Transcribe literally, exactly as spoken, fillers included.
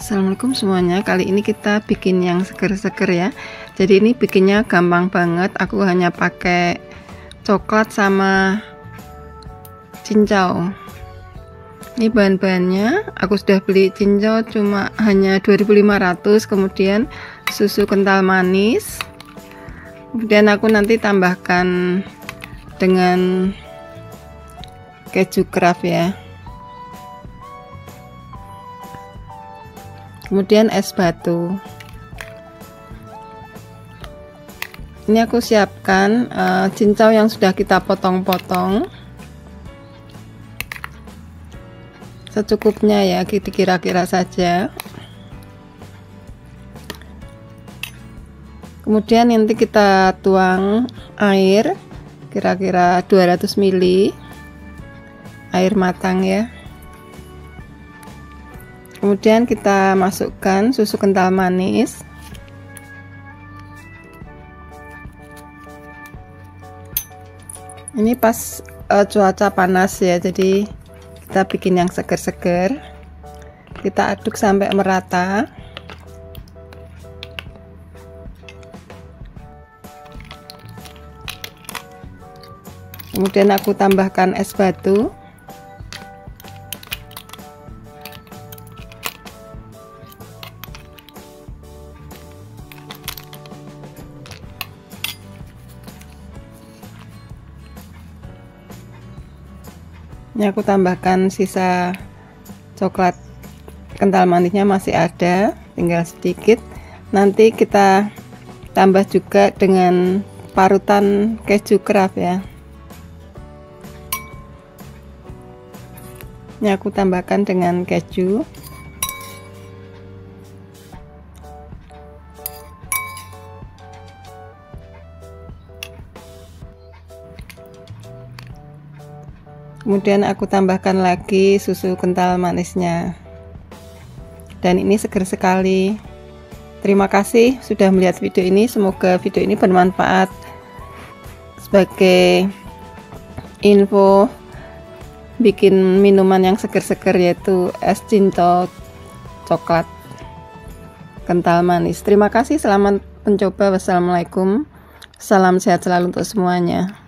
Assalamualaikum semuanya. Kali ini kita bikin yang seger-seger ya. Jadi ini bikinnya gampang banget. Aku hanya pakai coklat sama cincau. Ini bahan-bahannya. Aku sudah beli cincau cuma hanya dua ribu lima ratus. Kemudian susu kental manis. Kemudian aku nanti tambahkan dengan keju craft ya. Kemudian es batu. Ini aku siapkan uh, cincau yang sudah kita potong-potong secukupnya ya, kira-kira saja. Kemudian nanti kita tuang air kira-kira dua ratus mililiter air matang ya. Kemudian kita masukkan susu kental manis. Ini pas uh, cuaca panas ya, jadi kita bikin yang seger-seger. Kita aduk sampai merata. Kemudian aku tambahkan es batu. Ini aku tambahkan sisa coklat kental manisnya, masih ada, tinggal sedikit. Nanti kita tambah juga dengan parutan keju craft ya. Ini aku tambahkan dengan keju. Kemudian aku tambahkan lagi susu kental manisnya. Dan ini seger sekali. Terima kasih sudah melihat video ini. Semoga video ini bermanfaat sebagai info bikin minuman yang seger-seger, yaitu es cincau coklat kental manis. Terima kasih, selamat mencoba. Wassalamualaikum. Salam sehat selalu untuk semuanya.